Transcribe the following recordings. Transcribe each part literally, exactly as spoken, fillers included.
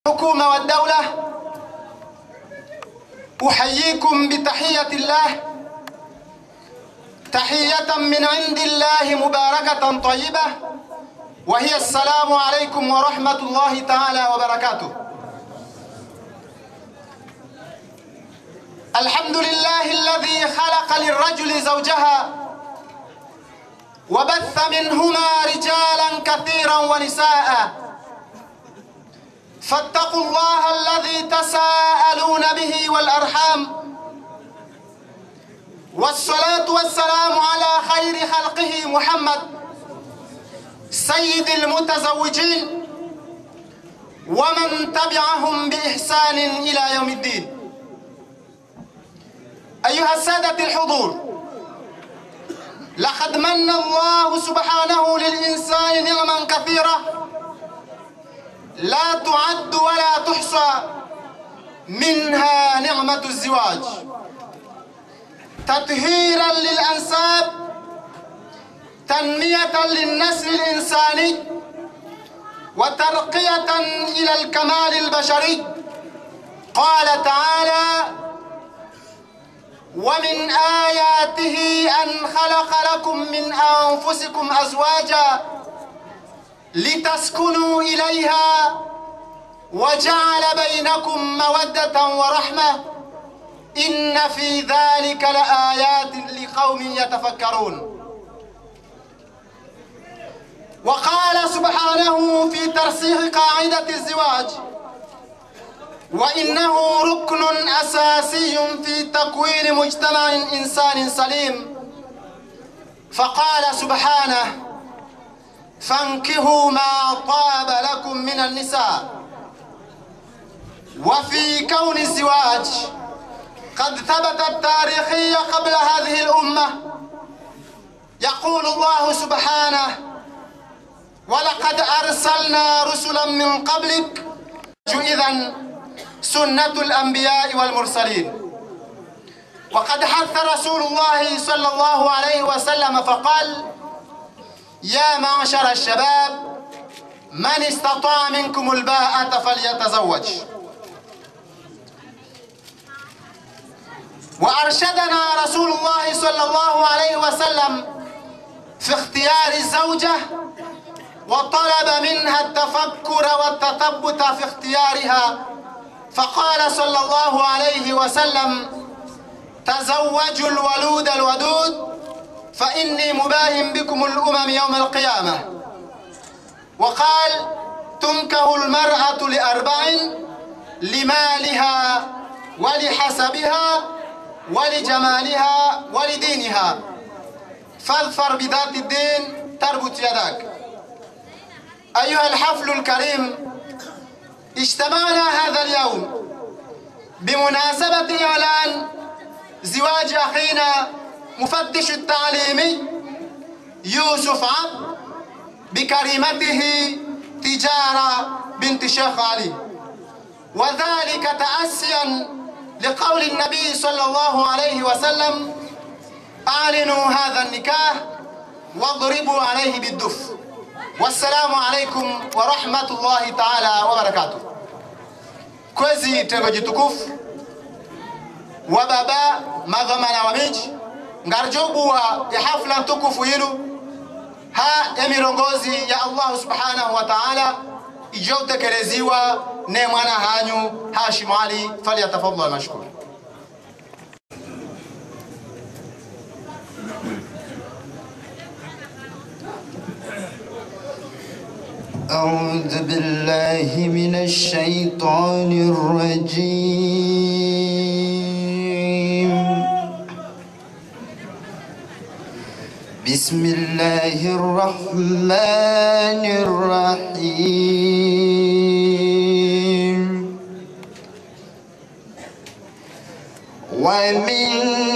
الحكومة والدولة، أحييكم بتحية الله، تحية من عند الله مباركة طيبة، وهي السلام عليكم ورحمة الله تعالى وبركاته. الحمد لله الذي خلق للرجل زوجها وبث منهما رجالا كثيرا ونساء، فاتقوا الله الذي تساءلون به والأرحام، والصلاة والسلام على خير خلقه محمد سيد المتزوجين ومن تبعهم بإحسان إلى يوم الدين. أيها السادة الحضور، لقد من الله سبحانه للإنسان نعما كثيرة لا تعد ولا تحصى، منها نعمة الزواج، تطهيرا للأنساب، تنمية للنسل الإنساني، وترقية إلى الكمال البشري. قال تعالى: ومن آياته أن خلق لكم من أنفسكم أزواجا لتسكنوا إليها وجعل بينكم مودة ورحمة إن في ذلك لآيات لقوم يتفكرون. وقال سبحانه في ترسيخ قاعدة الزواج: وإنه ركن أساسي في تكوين مجتمع إنسان سليم. فقال سبحانه: فانكحوا ما طاب لكم من النساء. وفي كون الزواج قد ثبتت تاريخيا قبل هذه الأمة. يقول الله سبحانه: ولقد أرسلنا رسلا من قبلك إذن سنة الأنبياء والمرسلين. وقد حث رسول الله صلى الله عليه وسلم فقال: يا معشر الشباب من استطاع منكم الباءة فليتزوج. وأرشدنا رسول الله صلى الله عليه وسلم في اختيار الزوجة، وطلب منها التفكر والتثبت في اختيارها، فقال صلى الله عليه وسلم: تزوجوا الولود الودود فإني مباهم بكم الأمم يوم القيامة. وقال: تنكه المرأة لأربع: لمالها ولحسبها ولجمالها ولدينها، فاظفر بذات الدين تربط يداك. أيها الحفل الكريم، اجتمعنا هذا اليوم بمناسبة إعلان زواج أخينا مفتش التعليمي يوسف عبد بكريمته تجارة بنت الشيخ علي، وذلك تأسيا لقول النبي صلى الله عليه وسلم: أعلنوا هذا النكاح واضربوا عليه بالدف. والسلام عليكم ورحمة الله تعالى وبركاته. Kwezi tego jitukufu wa baba maghamana wa miji ngarjobuwa ya hafla tukufu yinu ha ya mirongozi ya Allah subhanahu wa ta'ala ijotekeleziwa ne mwana hanyu Hashim Ali, falyatafadhal mashkur. أعوذ بالله من الشيطان الرجيم. بسم الله الرحمن الرحيم. ومن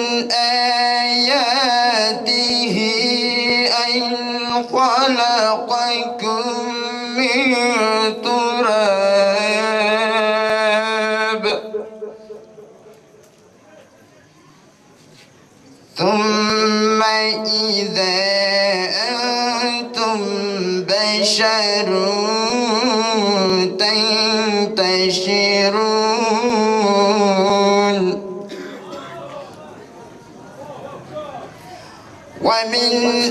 آياته أن خلقكم من تراب ثم إذا أنتم بشر تنتشرون. ينتشرون ومن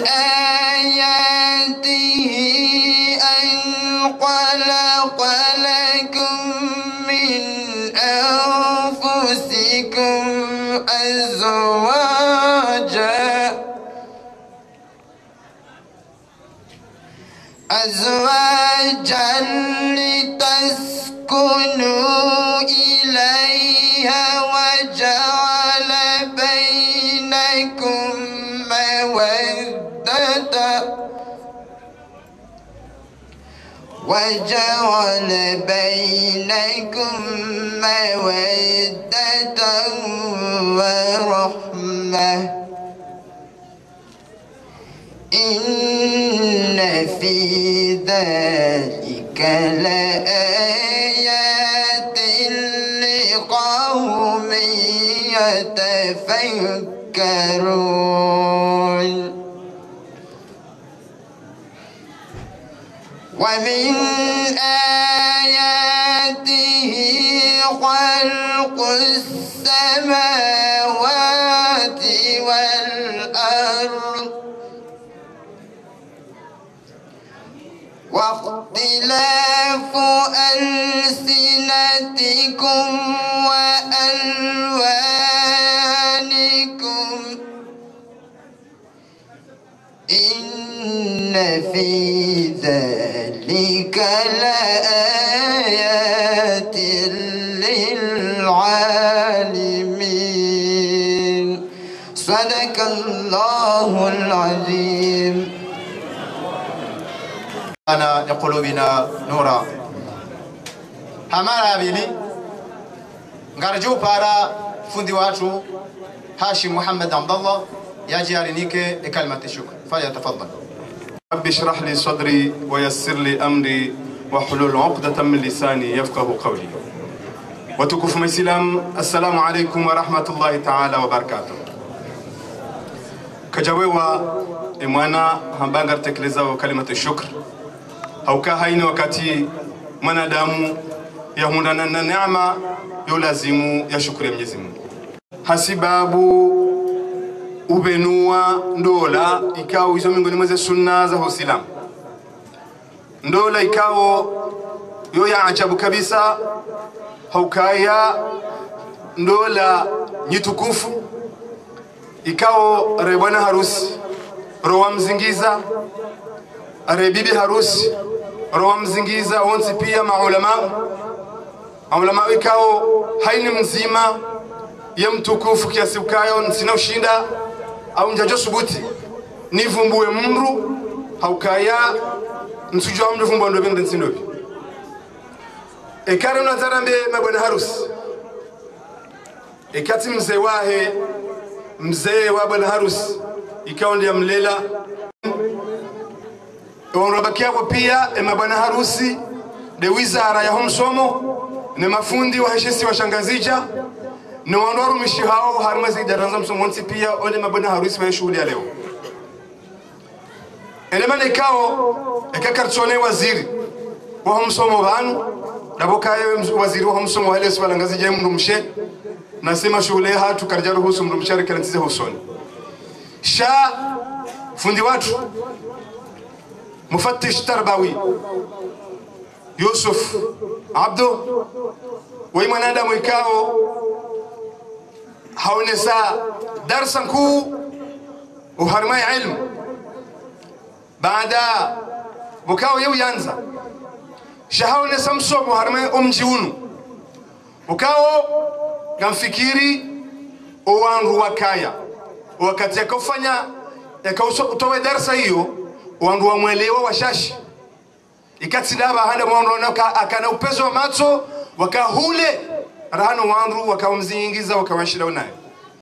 آياته أن خلق لكم من أنفسكم أزواجا أزواجا لتسكنوا إليها وجعل بينكم مودة وجعل بينكم مودة ورحمة إن في ذلك لآيات لقوم يتفكرون ومن آياته خلق السماوات والأرض واختلاف ألسنتكم وألوانكم إن في ذلك لآيات للعالمين صدق الله العظيم. أنا لقلوبنا نورا همارا بيلي نرجو بارا فندي واتو هاشم محمد عبد الله يجي عليك لكلمة الشكر فليتفضل. رب اشرح لي صدري ويسر لي أمري وحلول عقدة من لساني يفقه قولي. وتكف مسلم السلام عليكم ورحمة الله تعالى وبركاته. كجويوا إموانا همبانغر تكليزا وكلمة الشكر hauka haini wakati mwanadamu yahundana na neema yolazimu ya shukuru ya Mwenyezi Mungu. Hasibabu ubenua ndola ikao hizo miongoni mwa sunna za Uislamu. Ndola ikao yo ya ajabu kabisa haukaya ndola nyitukufu ikao rebwana harusi rowa mzingiza are bibi harusi rowa mzingiza onsi pia maulama maulama ikao haini mzima ya mtukufu kiasi ukayo sina ushinda au njajo subuti nivumbuwe mru haukaya nsujwa mru vumbuwa ndo bende nsindobi ekare unazarambe mabwana harusi ekati mzee wahe mzee wa bwana harusi ikao ndiye mlela Onrabakia kwa pia emabana harusi de wizara ya homsomo ne mafundi wa heshisi wa shangazija ne wandoru mishihao harmazi daranza msomo nsi pia ole mabana harusi wa shughuli ya leo. Elemane kao ekakartsone waziri wa homsomo banu dabokaye waziri wa homsomo wale sibalangazija mndu mshe nasema shughuli hatu karjaru husu mndu mshari karantize husoni. Sha fundi watu مفتش تربوي يوسف عبدو ويمن آدم ويكاو حونسا درسا كو وهرماي علم بعد بكاو يو ينزا شهاو نسمسو وهرماي أم جيونو وكاو كان فكيري وان روكايا wakati yakofanya yakautoa darasa hiyo wandu wamwelewa washashi ikati daba handa mwandu akana upezo wa macho wakahule rahano wandu wakamzingiza wakawashida unaye